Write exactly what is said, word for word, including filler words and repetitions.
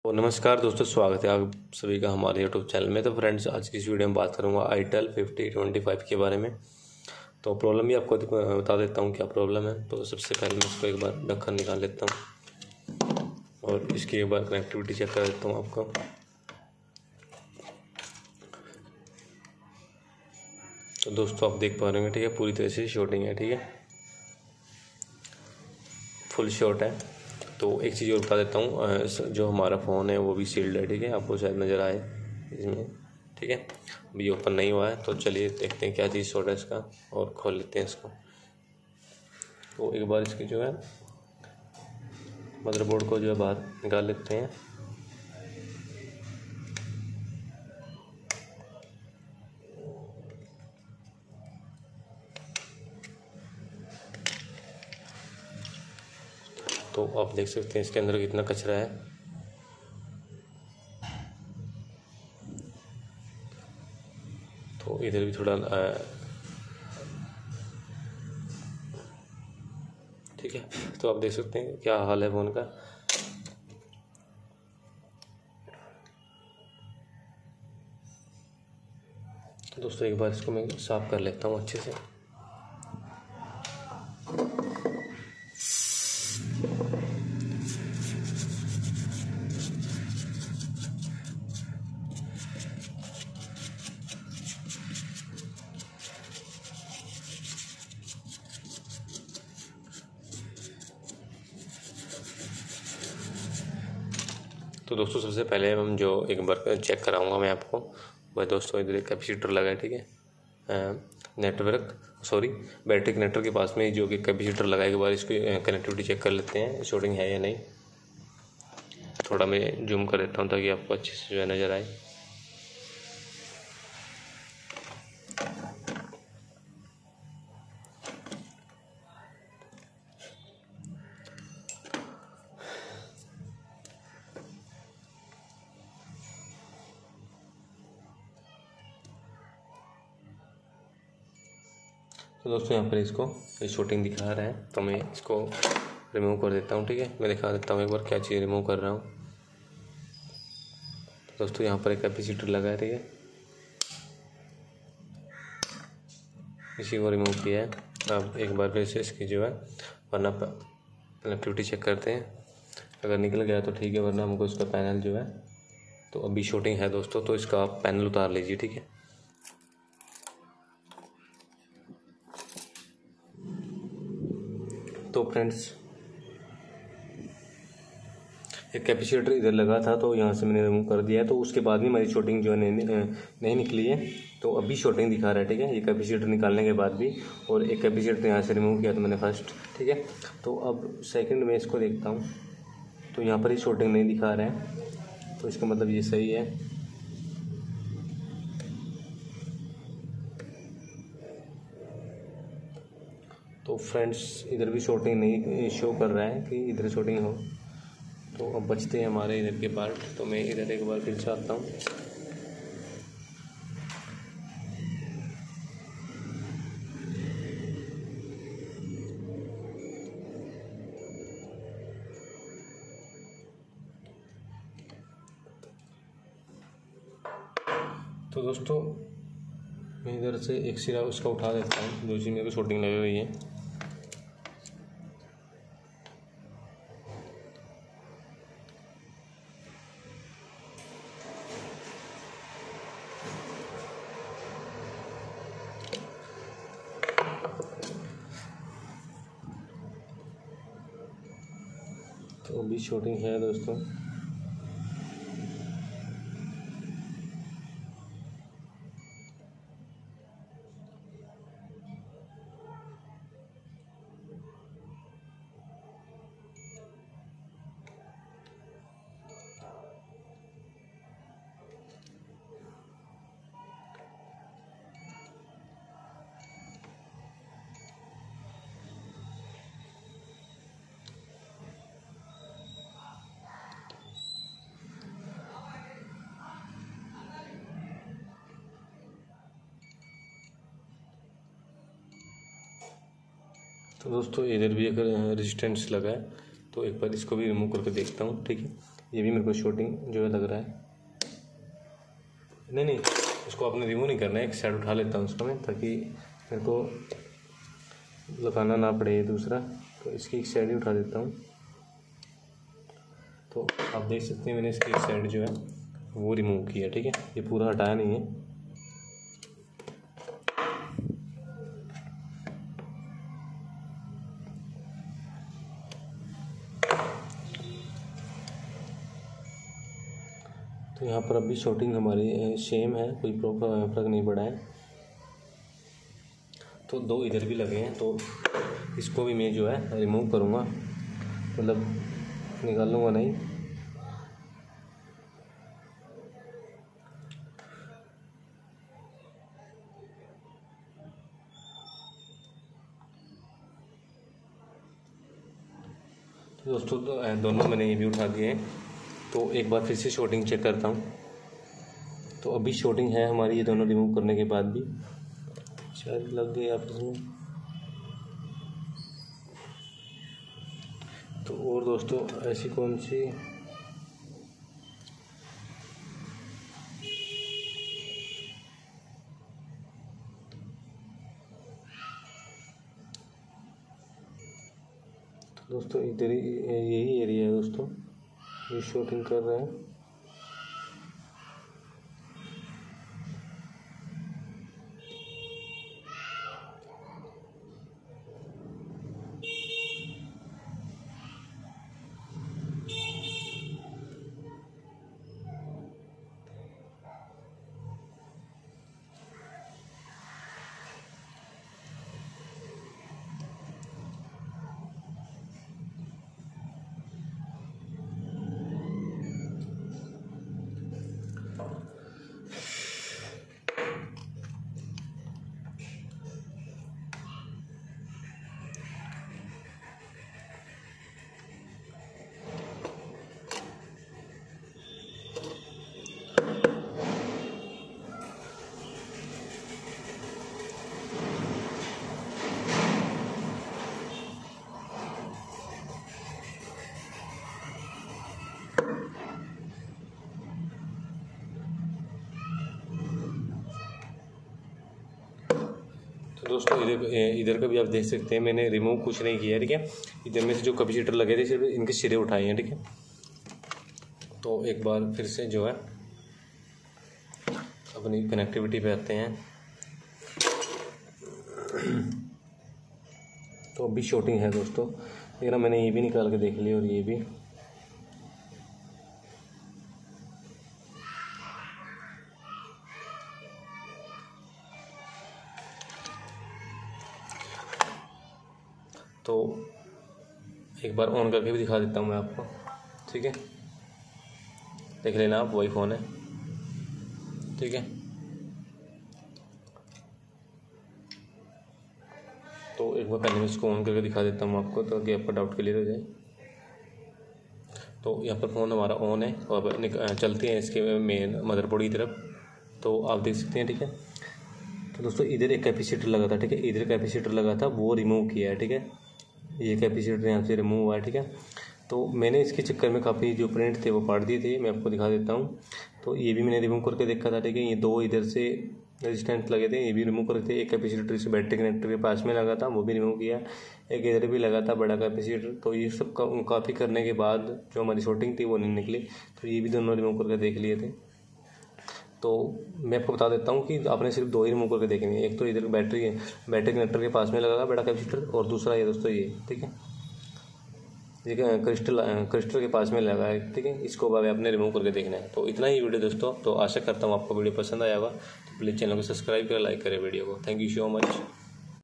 तो नमस्कार दोस्तों, स्वागत है आप सभी का हमारे यूट्यूब चैनल में। तो फ्रेंड्स, आज की इस वीडियो में बात करूंगा आईटेल फिफ्टी ट्वेंटी फाइव के बारे में। तो प्रॉब्लम भी आपको बता देता हूं क्या प्रॉब्लम है। तो सबसे पहले मैं इसको एक बार ढक्कन निकाल लेता हूं और इसकी एक बार कनेक्टिविटी चेक कर देता हूं आपको। तो दोस्तों, आप देख पा रहे होंगे, ठीक है, पूरी तरह से शॉर्टिंग है, ठीक है, फुल शॉट है। तो एक चीज़ और बता देता हूँ, जो हमारा फ़ोन है वो भी सील्ड है, ठीक है, आपको शायद नज़र आए इसमें, ठीक है। अभी ओपन नहीं हुआ है, तो चलिए देखते हैं क्या चीज़ शॉर्ट है इसका और खोल लेते हैं इसको। तो एक बार इसकी जो है मदरबोर्ड को जो है बाहर निकाल लेते हैं। तो आप देख सकते हैं इसके अंदर कितना कचरा है। तो इधर भी थोड़ा ठीक है। तो आप देख सकते हैं क्या हाल है फ़ोन का। तो दोस्तों, एक बार इसको मैं साफ़ कर लेता हूँ अच्छे से। तो दोस्तों, सबसे पहले हम जो एक बार चेक कराऊंगा मैं आपको, वह दोस्तों इधर एक कैपेसिटर लगा है, ठीक है, नेटवर्क सॉरी बैटरी कनेक्टर के पास में जो कि कैपेसिटर लगा है। एक बार इसकी कनेक्टिविटी चेक कर लेते हैं, शॉर्टिंग है या नहीं। थोड़ा मैं जूम कर देता हूँ ताकि आपको अच्छे से जो है नज़र आए। तो दोस्तों, यहाँ पर इसको ये शॉर्टिंग दिखा रहा है, तो मैं इसको रिमूव कर देता हूँ, ठीक है। मैं दिखा देता हूँ एक बार क्या चीज़ रिमूव कर रहा हूँ। तो दोस्तों, यहाँ पर एक कैपेसिटर लगा है, ठीक है, इसी को रिमूव किया है। अब एक बार फिर से इसकी जो है वरना कनेक्टिविटी चेक करते हैं। अगर निकल गया तो ठीक है, वरना हमको इसका पैनल जो है, तो अभी शॉर्टिंग है दोस्तों, तो इसका आप पैनल उतार लीजिए, ठीक है। तो फ्रेंड्स, एक कैपेसिटर इधर लगा था, तो यहाँ से मैंने रिमूव कर दिया है। तो उसके बाद भी हमारी शॉर्टिंग जो है नहीं, नहीं निकली है। तो अभी शॉर्टिंग दिखा रहा है, ठीक है, ये कैपेसिटर निकालने के बाद भी। और एक कैपेसिटर यहाँ से रिमूव किया था मैंने फर्स्ट, ठीक है। तो अब सेकंड में इसको देखता हूँ, तो यहाँ पर ही शॉर्टिंग नहीं दिखा रहे हैं, तो इसका मतलब ये सही है। तो फ्रेंड्स, इधर भी शॉर्टिंग नहीं शो कर रहा है कि इधर शॉर्टिंग हो। तो अब बचते हैं हमारे इधर के पार्ट। तो मैं इधर एक बार फिर से आता हूँ। तो दोस्तों, मैं इधर से एक सिरा उसका उठा देता हूँ, जो चीज़ मेरे को शॉर्टिंग लगी हुई है। तो अभी शॉर्टिंग है दोस्तों। तो दोस्तों, इधर भी अगर रेजिस्टेंस लगा है, तो एक बार इसको भी रिमूव करके देखता हूँ, ठीक है। ये भी मेरे को शॉर्टिंग जो है लग रहा है। नहीं नहीं इसको आपने रिमूव नहीं करना है, एक साइड उठा लेता हूँ उसको मैं, ताकि मेरे को लगाना ना पड़े ये दूसरा। तो इसकी एक साइड ही उठा देता हूँ। तो आप देख सकते हैं मैंने इसकी एक साइड जो है वो रिमूव किया, ठीक है। ये पूरा हटाया नहीं है। तो यहाँ पर अभी शॉर्टिंग हमारी सेम है, कोई फर्क नहीं पड़ा है। तो दो इधर भी लगे हैं, तो इसको भी मैं जो है रिमूव करूँगा, मतलब निकाल लूँगा नहीं। तो दोस्तों तो दोनों मैंने ये भी उठा दिए हैं। तो एक बार फिर से शॉर्टिंग चेक करता हूँ। तो अभी शॉर्टिंग है हमारी, ये दोनों रिमूव करने के बाद भी शायद लग गई आपस में। तो और दोस्तों ऐसी कौन सी तो दोस्तों इधर ही यही एरिया है दोस्तों, ये शॉर्टिंग कर रहे हैं। तो दोस्तों इधर इधर का भी आप देख सकते हैं, मैंने रिमूव कुछ नहीं किया है, ठीक है। इधर में से जो कैपेसिटर लगे थे सिर्फ इनके सिरे उठाए हैं, ठीक है। तो एक बार फिर से जो है अपनी कनेक्टिविटी पे आते हैं। तो अभी शॉर्टिंग है दोस्तों, लेकिन मैंने ये भी निकाल के देख लिया और ये भी। तो एक बार ऑन करके भी दिखा देता हूँ मैं आपको, ठीक है। देख लेना आप, वही फ़ोन है, ठीक है। तो एक बार पहले मैं इसको ऑन करके दिखा देता हूँ आपको, तो कि आपका डाउट क्लियर हो जाए। तो यहाँ पर फ़ोन हमारा ऑन है और चलते हैं इसके मेन मदरबोर्ड की तरफ। तो आप देख सकते हैं, ठीक है। तो दोस्तों इधर एक कैपेसिटर लगा था, ठीक है। इधर कैपेसिटर लगा था, वो रिमूव किया है, ठीक है। ये कैपेसिटर यहाँ से रिमूव हुआ है, ठीक है। तो मैंने इसके चक्कर में काफ़ी जो प्रिंट थे वो पाट दिए थे, मैं आपको दिखा देता हूँ। तो ये भी मैंने रिमूव करके देखा था, ठीक है। ये दो इधर से रेजिस्टेंस लगे थे, ये भी रिमूव करके थे। एक कैपेसिटर इस बैटरी कनेक्टर के पास में लगा था, वो भी रिमूव किया। एक इधर भी लगा था बड़ा कैपेसिटर। तो ये सब का, काफ़ी करने के बाद जो हमारी शॉर्टिंग थी वो नहीं निकली। तो ये भी दोनों रिमूव करके देख लिए थे। तो मैं आपको बता देता हूँ कि आपने सिर्फ दो ही रिमूव करके देखनी है। एक तो इधर बैटरी बैटरी कनेक्टर के पास में लगा बड़ा कैपेसिटर, और दूसरा ये दोस्तों ये, ठीक है। ये क्रिस्टल क्रिस्टल के पास में लगा है, ठीक है। इसको अब आपने रिमूव करके देखना है। तो इतना ही वीडियो दोस्तों। तो आशा करता हूँ आपको वीडियो पसंद आया होगा। तो प्लीज़ चैनल को सब्सक्राइब करें, लाइक करें वीडियो को। Thank you so much.